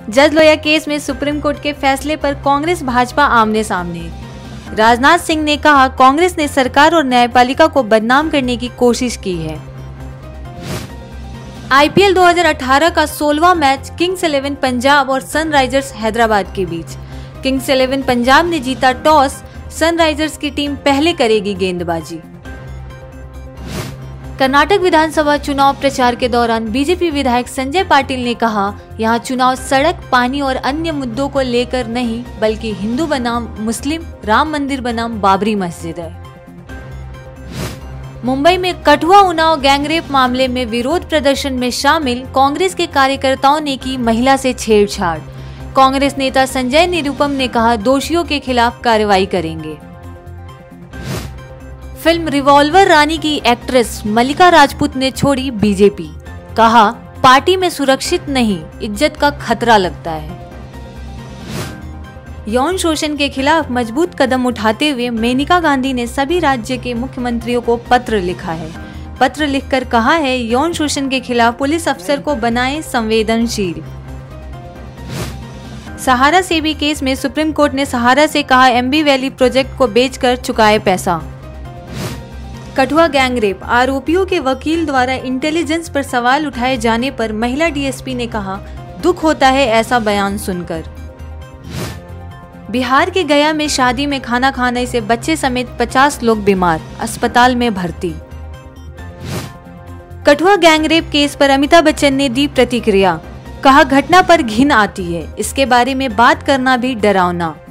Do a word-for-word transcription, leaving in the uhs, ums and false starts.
जज लोया केस में supreme court के फैसले पर कांग्रेस भाजपा आमने सामने। राजनाथ सिंह ने कहा, कांग्रेस ने सरकार और न्यायपालिका को बदनाम करने की कोशिश की है। आईपीएल दो हज़ार अठारह का सोलहवां मैच किंग्स इलेवन पंजाब और सनराइजर्स हैदराबाद के बीच। किंग्स इलेवन पंजाब ने जीता टॉस, सनराइजर्स की टीम पहले करेगी गेंदबाजी। कर्नाटक विधानसभा चुनाव प्रचार के दौरान बीजेपी विधायक संजय पाटिल ने कहा, यहां चुनाव सड़क, पानी और अन्य मुद्दों को लेकर नहीं, बल्कि हिंदू बनाम मुस्लिम, राम मंदिर बनाम बाबरी मस्जिद है। मुंबई में कठुआ उन्नाव गैंगरेप मामले में विरोध प्रदर्शन में शामिल कांग्रेस के कार्यकर्ताओं ने की महिला से छेड़छाड़। कांग्रेस नेता संजय निरुपम ने कहा, दोषियों के खिलाफ कार्रवाई करेंगे। फिल्म रिवॉल्वर रानी की एक्ट्रेस मल्लिका राजपूत ने छोड़ी बीजेपी। कहा, पार्टी में सुरक्षित नहीं, इज्जत का खतरा लगता है। यौन शोषण के खिलाफ मजबूत कदम उठाते हुए मेनका गांधी ने सभी राज्य के मुख्यमंत्रियों को पत्र लिखा है। पत्र लिखकर कहा है, यौन शोषण के खिलाफ पुलिस अफसर को बनाएं संवेदनशील। सहारा सेबी केस में सुप्रीम कोर्ट ने सहारा से कहा, एमबी वैली प्रोजेक्ट को बेचकर चुकाए पैसा। कठुआ गैंगरेप आरोपियों के वकील द्वारा इंटेलिजेंस पर सवाल उठाए जाने पर महिला डीएसपी ने कहा, दुख होता है ऐसा बयान सुनकर। बिहार के गया में शादी में खाना खाने से बच्चे समेत पचास लोग बीमार, अस्पताल में भर्ती। कठुआ गैंगरेप केस पर अमिताभ बच्चन ने दी प्रतिक्रिया। कहा, घटना पर घिन आती है, इसके बारे में बात करना भी डरावना।